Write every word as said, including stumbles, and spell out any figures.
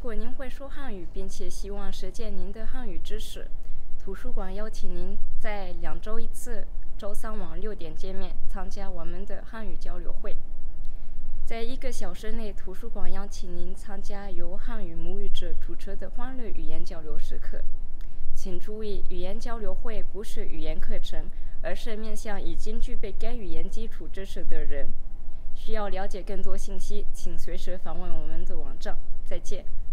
果您会说汉语，并且希望实践您的汉语知识，图书馆邀请您在两周一次，周三晚六点见面，参加我们的汉语交流会。在一个小时内，图书馆邀请您参加由汉语母语者主持的欢乐语言交流时刻。请注意，语言交流会不是语言课程，而是面向已经具备该语言基础知识的人。需要了解更多信息，请随时访问我们的网站。再见。